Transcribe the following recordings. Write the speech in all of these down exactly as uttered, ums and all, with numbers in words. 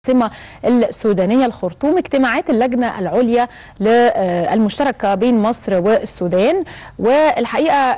العاصمة السودانية الخرطوم اجتماعات اللجنة العليا المشتركة بين مصر والسودان، والحقيقة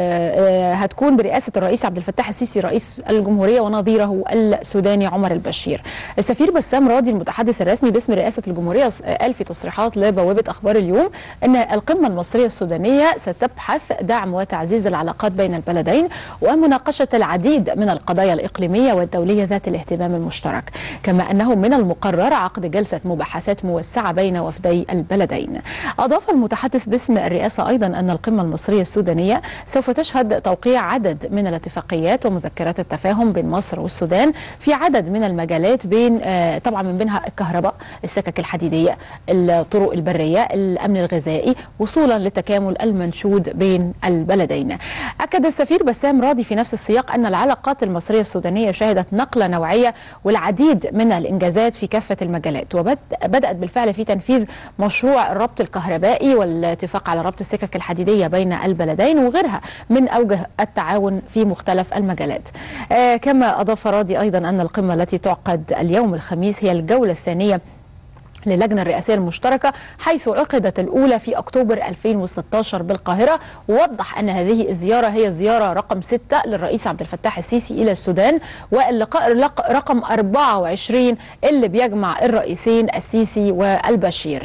هتكون برئاسة الرئيس عبد الفتاح السيسي رئيس الجمهورية ونظيره السوداني عمر البشير. السفير بسام راضي المتحدث الرسمي باسم رئاسة الجمهورية قال في تصريحات لبوابة أخبار اليوم أن القمة المصرية السودانية ستبحث دعم وتعزيز العلاقات بين البلدين ومناقشة العديد من القضايا الإقليمية والدولية ذات الاهتمام المشترك، كما أنه من المقرر عقد جلسة مباحثات موسعة بين وفدي البلدين. أضاف المتحدث باسم الرئاسة أيضا أن القمة المصرية السودانية سوف تشهد توقيع عدد من الاتفاقيات ومذكرات التفاهم بين مصر والسودان في عدد من المجالات، بين طبعا من بينها الكهرباء، السكك الحديدية، الطرق البرية، الأمن الغذائي، وصولا للتكامل المنشود بين البلدين. أكد السفير بسام راضي في نفس السياق أن العلاقات المصرية السودانية شهدت نقلة نوعية والعديد من الإنجازات في كافة المجالات، وبدأت بالفعل في تنفيذ مشروع الربط الكهربائي والاتفاق على ربط السكك الحديدية بين البلدين وغيرها من أوجه التعاون في مختلف المجالات. آه كما أضاف راضي أيضا أن القمة التي تعقد اليوم الخميس هي الجولة الثانية للجنة الرئاسية المشتركة، حيث عقدت الأولى في أكتوبر ألفين وستة عشر بالقاهرة. ووضح أن هذه الزيارة هي زيارة رقم ستة للرئيس عبد الفتاح السيسي إلى السودان، واللقاء رقم أربعة وعشرين اللي بيجمع الرئيسين السيسي والبشير.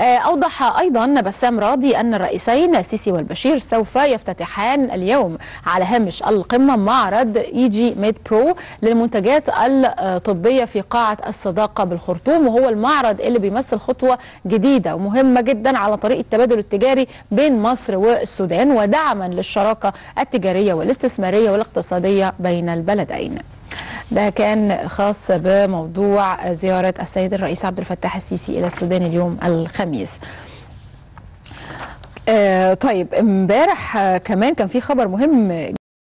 أوضح أيضا بسام راضي أن الرئيسين السيسي والبشير سوف يفتتحان اليوم على هامش القمة معرض إي جي ميد برو للمنتجات الطبية في قاعة الصداقة بالخرطوم، وهو المعرض اللي بيمثل خطوة جديدة ومهمة جدا على طريق التبادل التجاري بين مصر والسودان ودعما للشراكة التجارية والاستثمارية والاقتصادية بين البلدين. ده كان خاص بموضوع زيارة السيد الرئيس عبد الفتاح السيسي إلى السودان اليوم الخميس. آه طيب امبارح آه كمان كان في خبر مهم